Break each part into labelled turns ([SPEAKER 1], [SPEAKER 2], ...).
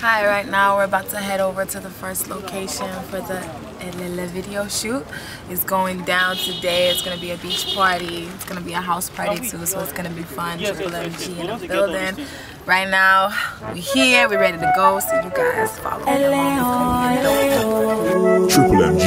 [SPEAKER 1] Hi, right now we're about to head over to the first location for the Elele video shoot. It's going down today. It's going to be a beach party. It's going to be a house party too, so it's going to be fun. Triple MG in the building. Right now, we're here, we're ready to go, so you guys follow me.
[SPEAKER 2] Triple MG.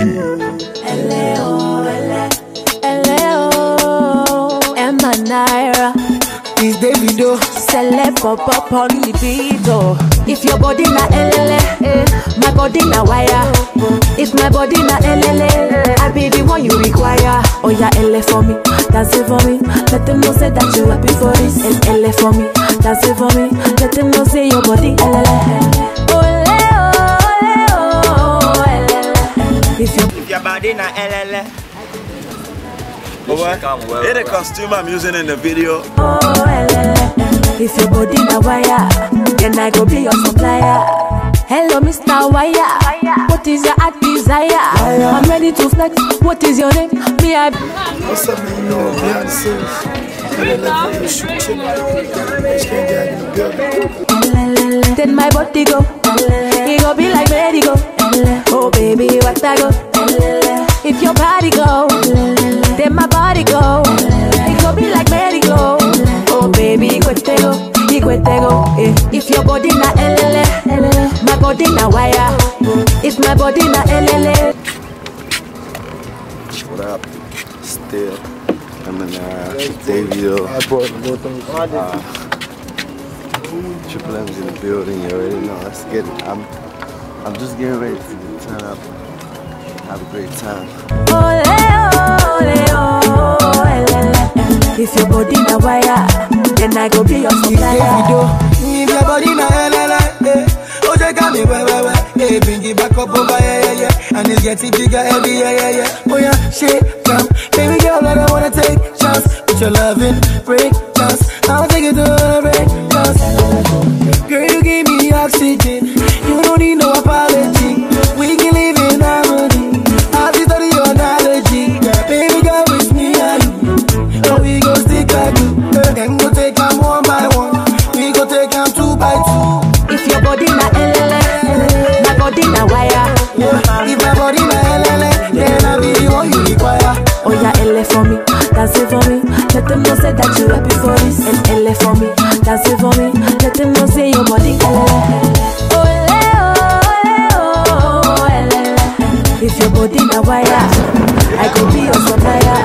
[SPEAKER 3] Emma Naira.
[SPEAKER 4] It's Davido.
[SPEAKER 3] Celeb pop on the beat, oh. If your body na elele, my body na wire. If my body na elele, I be the one you require. Oh yeah, ele for me, dance it for me. Let them know say that you happy for this. Ele for me, dance it for me. Let them know say your body elele. Ole oh elele. If your body na elele.
[SPEAKER 5] Hey, the costume I'm using in the video.
[SPEAKER 3] If your body na wire, then I go be your supplier. Hello, Mr. Wire. What is your heart desire? I'm ready to flex. What is your name? Me, I.
[SPEAKER 4] What's up, man? You know, behind the scenes.
[SPEAKER 3] Then my body go. It go be like ready go. Oh, baby, what I go. If your body go, then my body go. It go be like merry-go. Oh baby, go. If your body na elele, my body na wire. If my body na elele.
[SPEAKER 5] What up? Still, I'm in Davido. Triple M's in the building. You already know. Let's get it. I'm just getting ready to turn up. Have a great time.
[SPEAKER 3] If your body na wire, then I go be your supplier.
[SPEAKER 4] If your body na elele, oh you got me hey, bring it back up over yeah. And it's getting bigger every yeah. Oh yeah, shake down, baby girl, I don't wanna take chance with your loving break chance. I'll take it to a break chance. Girl, you give me oxygen. You don't need no apology. We can live in harmony. I'll be studying your analogy. Baby girl, with me and you. So we go stick like you. Then go take them one by one. We go take them two by two.
[SPEAKER 3] If your body na elele, my body na wire.
[SPEAKER 4] If my body na elele, then I'll be the one you require.
[SPEAKER 3] Oh yeah, ele for me, dance it for me. Let them know say that you happy for this. And ele for me, dance it for me. Let them know say your body elele. If your body na wire, I could be your supplier.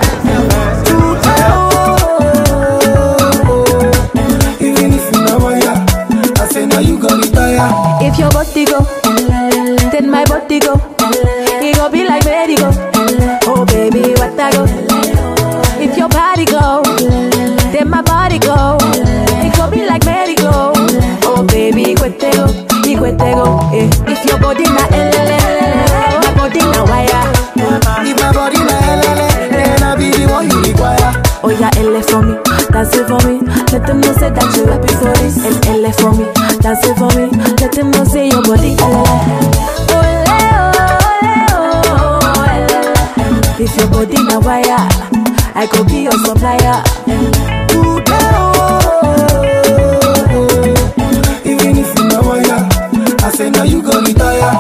[SPEAKER 4] Even if you na wire, I say now you gon' retire.
[SPEAKER 3] If your body go, then my body go. It go be like merry-go. Oh baby, what I go. If your body go, then my body go. It go be like merry-go. Oh baby, cuéntego. If your body na elele, my body na wire.
[SPEAKER 4] If my body na elele, then I'll be the one you require.
[SPEAKER 3] Oh yeah, ele for me, dance it for me. Let them know say that you happy for this. And ele for me, dance it for me. Let them know say your body elele. If your body na wire, I could be your supplier.
[SPEAKER 4] Even if you na wire, I say now you gon' retire.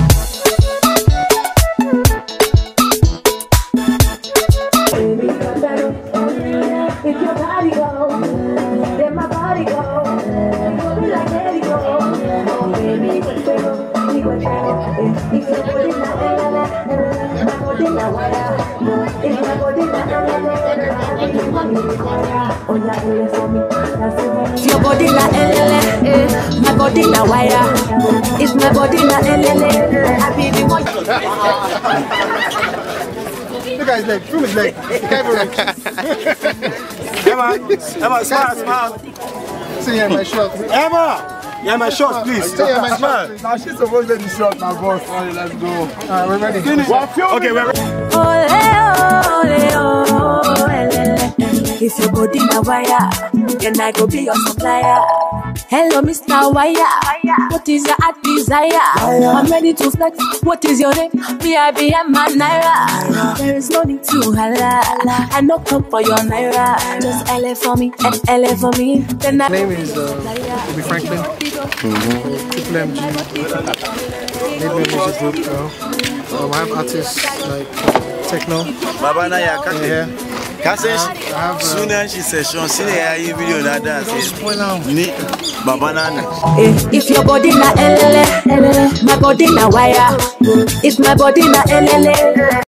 [SPEAKER 3] If your body go, then my body go. Be like merry-go. Oh baby, cuéntego. If your body na elele, my body na wire. If my body na elele, oh yeah, ele for me, that's it for me. If your body na elele, my body na wire. If my body na elele, I be the one.
[SPEAKER 4] Look at his leg, film his leg. The camera leg.
[SPEAKER 5] Emma, smile.
[SPEAKER 4] See here, my shot.
[SPEAKER 5] Emma! Yeah, my shorts, please.
[SPEAKER 4] See here, my shot. Now she's supposed to be shot, my boss. Alright, let's go. Alright, we're ready.
[SPEAKER 5] Okay, we're ready.
[SPEAKER 3] If your body na wire, then I go be your supplier. Hello, Mr. Wire. What is your heart desire? I'm ready to flex. What is your name? B.I.B. and my Naira. There is no need to holla. I no come for your Naira. Just LA for me and LA for me. Then
[SPEAKER 2] My name is Obi Franklin. Triple MG. Made music group. I have artists like Techno.
[SPEAKER 5] Baba na ya kake.
[SPEAKER 2] Yeah.
[SPEAKER 5] Kase sunan shi session sine yayi video na dance. Ni Baba na.
[SPEAKER 3] If your body na LLA, my body na wire. If my body na LLA.